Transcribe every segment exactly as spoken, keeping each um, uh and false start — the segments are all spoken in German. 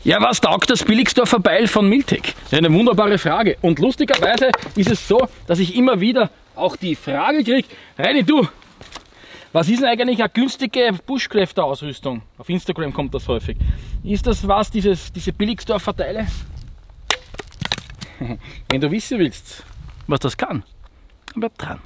Ja, was taugt das Billigsdorfer Beil von Miltec? Ja, eine wunderbare Frage. Und lustigerweise ist es so, dass ich immer wieder auch die Frage kriege, Reini, du, was ist denn eigentlich eine günstige Bushcrafter-Ausrüstung? Auf Instagram kommt das häufig. Ist das was, dieses, diese Billigsdorfer Teile? Wenn du wissen willst, was das kann, dann bleib dran.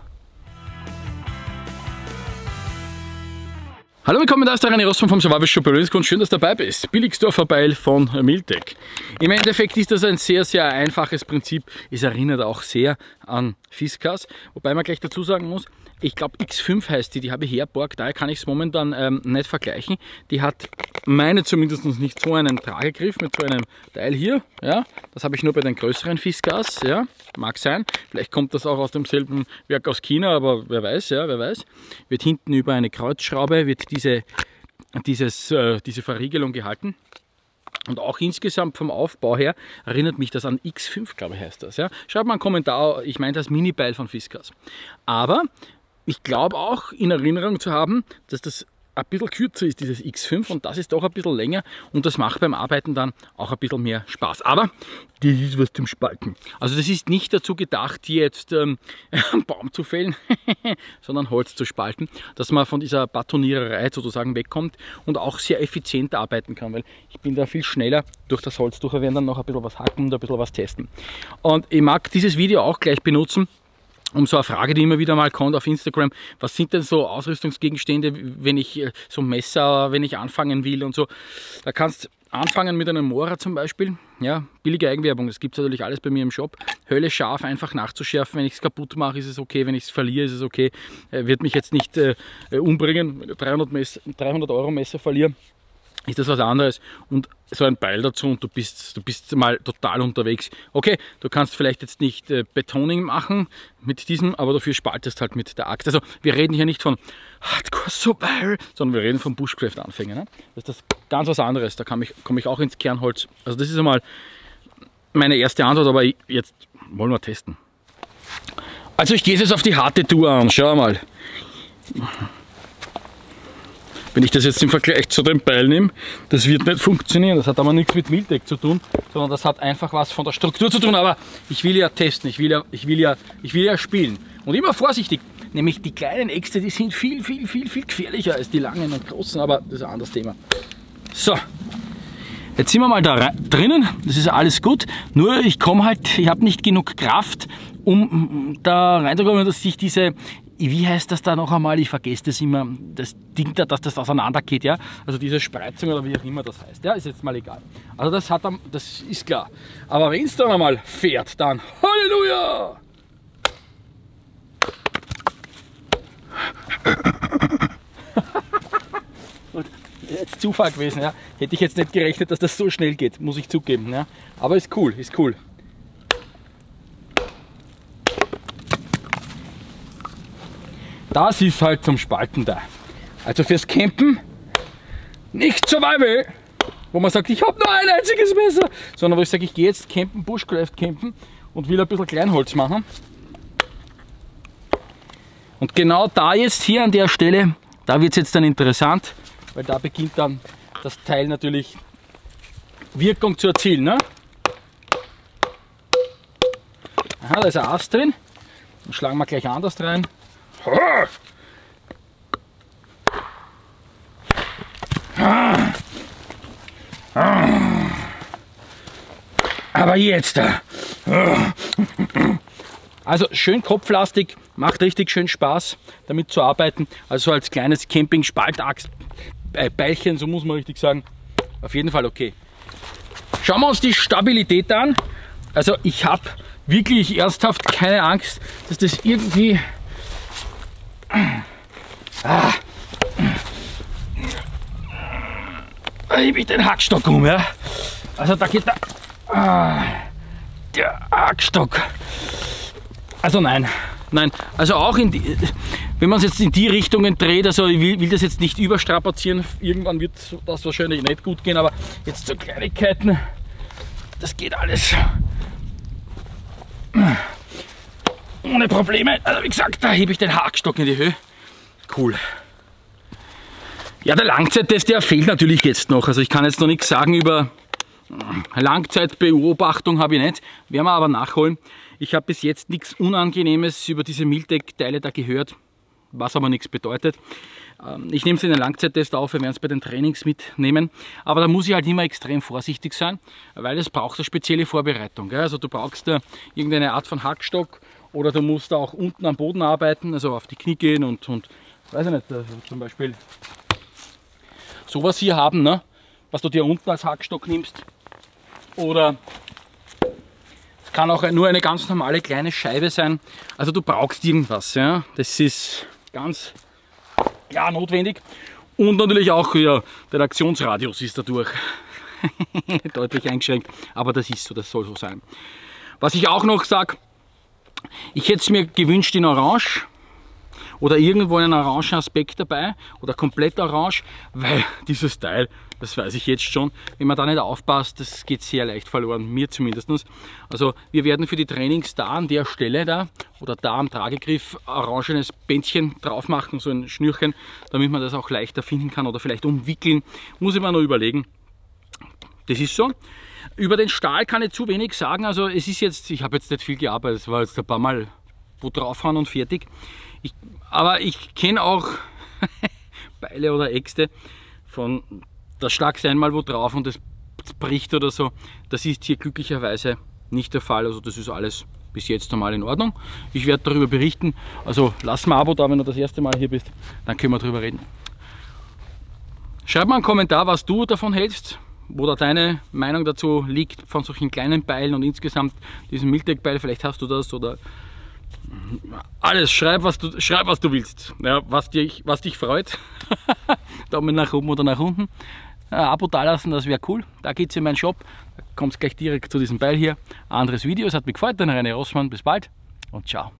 Hallo, willkommen, da ist der Reini Rossmann vom Survival Shop und schön, dass du dabei bist. Billigsdorfer Beil von Miltec. Im Endeffekt ist das ein sehr, sehr einfaches Prinzip. Es erinnert auch sehr an Fiskars, wobei man gleich dazu sagen muss, ich glaube X fünf heißt die, die habe ich herborgt, daher kann ich es momentan ähm, nicht vergleichen. Die hat meine zumindest nicht so einen Tragegriff mit so einem Teil hier. Ja, das habe ich nur bei den größeren Fiskars, ja, mag sein. Vielleicht kommt das auch aus demselben Werk aus China, aber wer weiß, ja, wer weiß. Wird hinten über eine Kreuzschraube, wird diese, dieses, äh, diese Verriegelung gehalten. Und auch insgesamt vom Aufbau her erinnert mich das an X fünf, glaube ich heißt das. Ja. Schreibt mal einen Kommentar, ich meine das Mini-Beil von Fiskars. Aber ich glaube auch in Erinnerung zu haben, dass das ein bisschen kürzer ist, dieses X fünf, und das ist doch ein bisschen länger und das macht beim Arbeiten dann auch ein bisschen mehr Spaß. Aber das ist was zum Spalten. Also das ist nicht dazu gedacht, jetzt ähm, einen Baum zu fällen, sondern Holz zu spalten, dass man von dieser Batoniererei sozusagen wegkommt und auch sehr effizient arbeiten kann, weil ich bin da viel schneller durch das Holz durch. Wir werden dann noch ein bisschen was hacken und ein bisschen was testen. Und ich mag dieses Video auch gleich benutzen, um so eine Frage, die immer wieder mal kommt auf Instagram, was sind denn so Ausrüstungsgegenstände, wenn ich so Messer, wenn ich anfangen will und so. Da kannst du anfangen mit einem Mora zum Beispiel, ja, billige Eigenwerbung, das gibt es natürlich alles bei mir im Shop. Hölle scharf, einfach nachzuschärfen, wenn ich es kaputt mache, ist es okay, wenn ich es verliere, ist es okay. Äh, wird mich jetzt nicht äh, umbringen, wenn ich dreihundert Euro Messer verliere, ist das was anderes, und so ein Beil dazu und du bist, du bist mal total unterwegs. Okay, du kannst vielleicht jetzt nicht äh, Betoning machen mit diesem, aber dafür spaltest halt mit der Axt. Also wir reden hier nicht von Hardcore Survival, sondern wir reden von Bushcraft-Anfängern. Ne? Das ist das ganz was anderes, da komme ich, komm ich auch ins Kernholz. Also das ist einmal meine erste Antwort, aber jetzt wollen wir testen. Also ich gehe jetzt auf die harte Tour an, schau mal. Wenn ich das jetzt im Vergleich zu dem Beil nehme, das wird nicht funktionieren. Das hat aber nichts mit Miltec zu tun, sondern das hat einfach was von der Struktur zu tun. Aber ich will ja testen, ich will ja, ich will ja, ich will ja spielen. Und immer vorsichtig, nämlich die kleinen Äxte, die sind viel, viel, viel, viel gefährlicher als die langen und großen, aber das ist ein anderes Thema. So, jetzt sind wir mal da drinnen, das ist alles gut, nur ich komme halt, ich habe nicht genug Kraft, um da reinzukommen, dass sich diese, wie heißt das da noch einmal, ich vergesse das immer, das Ding da, dass das auseinander geht, ja, also diese Spreizung oder wie auch immer das heißt, ja, ist jetzt mal egal. Also das hat, das ist klar, aber wenn es dann einmal fährt, dann Halleluja! Jetzt Zufall gewesen, ja, hätte ich jetzt nicht gerechnet, dass das so schnell geht, muss ich zugeben, ja, aber ist cool, ist cool. Das ist halt zum Spalten da. Also fürs Campen nicht Survival, wo man sagt, ich habe nur ein einziges Messer, sondern wo ich sage, ich gehe jetzt campen, Bushcraft campen und will ein bisschen Kleinholz machen. Und genau da jetzt hier an der Stelle, da wird es jetzt dann interessant, weil da beginnt dann das Teil natürlich Wirkung zu erzielen. Ne? Aha, da ist ein Ast drin. Dann schlagen wir gleich anders rein. Aber jetzt da. Also schön kopflastig, macht richtig schön Spaß damit zu arbeiten. Also als kleines Camping-Spaltaxt-Beilchen, so muss man richtig sagen. Auf jeden Fall okay. Schauen wir uns die Stabilität an. Also ich habe wirklich ernsthaft keine Angst, dass das irgendwie Ah. Ich bin den Hackstock um, ja. Also da geht der, ah, der Hackstock. Also nein, nein. Also auch in die, wenn man es jetzt in die Richtungen dreht, also ich will, will das jetzt nicht überstrapazieren. Irgendwann wird das wahrscheinlich nicht gut gehen, aber jetzt so Kleinigkeiten, das geht alles ohne Probleme. Also wie gesagt, da hebe ich den Hackstock in die Höhe. Cool. Ja, der Langzeittest, der fehlt natürlich jetzt noch. Also ich kann jetzt noch nichts sagen über Langzeitbeobachtung habe ich nicht, werden wir aber nachholen. Ich habe bis jetzt nichts Unangenehmes über diese Miltec-Teile da gehört, was aber nichts bedeutet. Ich nehme es in den Langzeittest auf, wir werden es bei den Trainings mitnehmen, aber da muss ich halt immer extrem vorsichtig sein, weil es braucht eine spezielle Vorbereitung. Also du brauchst da irgendeine Art von Hackstock oder du musst da auch unten am Boden arbeiten, also auf die Knie gehen und, und weiß ich nicht, also zum Beispiel sowas hier haben, ne? Was du dir unten als Hackstock nimmst. Oder es kann auch nur eine ganz normale kleine Scheibe sein. Also du brauchst irgendwas, ja. Das ist ganz klar notwendig. Und natürlich auch ja, der Aktionsradius ist dadurch deutlich eingeschränkt. Aber das ist so, das soll so sein. Was ich auch noch sage, ich hätte es mir gewünscht in Orange. Oder irgendwo einen orangen Aspekt dabei oder komplett orange, weil dieses Teil, das weiß ich jetzt schon, wenn man da nicht aufpasst, das geht sehr leicht verloren, mir zumindest. Also wir werden für die Trainings da an der Stelle da oder da am Tragegriff orangenes Bändchen drauf machen, so ein Schnürchen, damit man das auch leichter finden kann oder vielleicht umwickeln, muss ich mir noch überlegen. Das ist so. Über den Stahl kann ich zu wenig sagen, also es ist jetzt, ich habe jetzt nicht viel gearbeitet, es war jetzt ein paar Mal wo draufhauen und fertig. Ich, aber ich kenne auch Beile oder Äxte von, da schlagst du einmal wo drauf und das bricht oder so. Das ist hier glücklicherweise nicht der Fall, also das ist alles bis jetzt normal in Ordnung. Ich werde darüber berichten, also lass mal ein Abo da, wenn du das erste Mal hier bist, dann können wir darüber reden. Schreib mal einen Kommentar, was du davon hältst, wo da deine Meinung dazu liegt, von solchen kleinen Beilen und insgesamt diesen Miltec-Beil, vielleicht hast du das oder alles, schreib was du, schreib, was du willst, ja, was, dich, was dich freut. Daumen nach oben oder nach unten. Ja, Abo da lassen, das wäre cool. Da geht es in meinen Shop. Da kommt es gleich direkt zu diesem Beil hier. Anderes Video, es hat mich gefreut, dein René Rossmann. Bis bald und ciao.